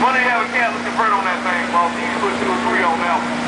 Why don't you have a catalyst convert on that thing, boss? You can put 2 or 3 on now.